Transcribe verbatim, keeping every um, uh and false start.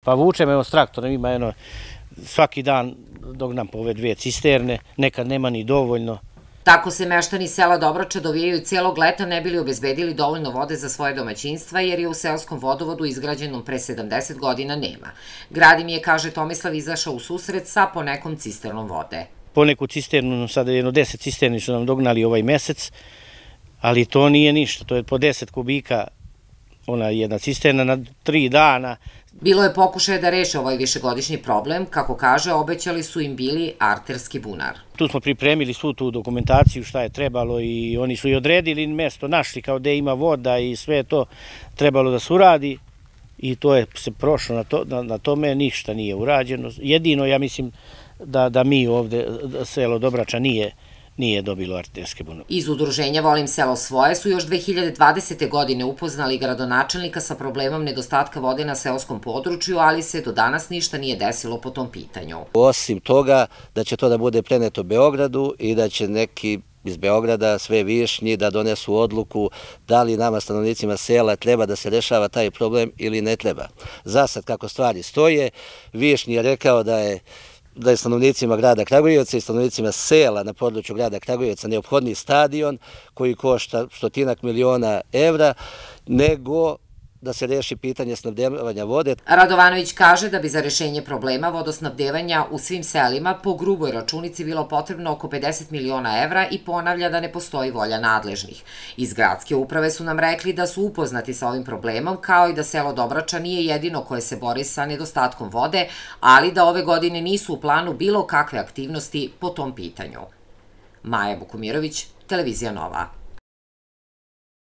Pa vučemo evo s traktorom, ima jedno svaki dan dok nam po ove dvije cisterne, nekad nema ni dovoljno. Tako se meštani sela Dobrača dovijaju celog leta ne bili obezbedili dovoljno vode za svoje domaćinstva jer je u seoskom vodovodu izgrađenom pre sedamdeset godina nema. Grad im je, kaže Tomislav, izašao u susret sa ponekom cisternom vode. Poneku cisternu, sada jedno deset cisterni su nam dognali ovaj mesec, ali to nije ništa, to je po deset kubika, ona jedna cisterna na tri dana. Bilo je pokušaja da reše ovaj višegodišnji problem, kako kaže, obećali su im bili arterski bunar. Tu smo pripremili svu tu dokumentaciju šta je trebalo i oni su i odredili mesto, našli kao gde ima voda i sve to trebalo da se uradi i to je se prošlo na, to, na, na tome, ništa nije urađeno. Jedino ja mislim da, da mi ovde, selo Dobrača nije nije dobilo arterske bunare. Iz udruženja Volim selo svoje su još dve hiljade dvadesete. godine upoznali gradonačelnika sa problemom nedostatka vode na seoskom području, ali se do danas ništa nije desilo po tom pitanju. Osim toga da će to da bude preneto Beogradu i da će neki iz Beograda, sve višnji, da donesu odluku da li nama stanovnicima sela treba da se rešava taj problem ili ne treba. Za sad kako stvari stoje, višnji je rekao da je da je stanovnicima grada Kragujevca i stanovnicima sela na području grada Kragujevca neophodni stadion koji košta stotinak miliona evra, nego da se reši pitanje snabdevanja vode. Radovanović kaže da bi za rešenje problema vodosnabdevanja u svim selima po gruboj računici bilo potrebno oko pedeset miliona evra i ponavlja da ne postoji volja nadležnih. Iz gradske uprave su nam rekli da su upoznati sa ovim problemom, kao i da selo Dobrača nije jedino koje se bori sa nedostatkom vode, ali da ove godine nisu u planu bilo kakve aktivnosti po tom pitanju. Maja Bukumirović, Televizija Nova.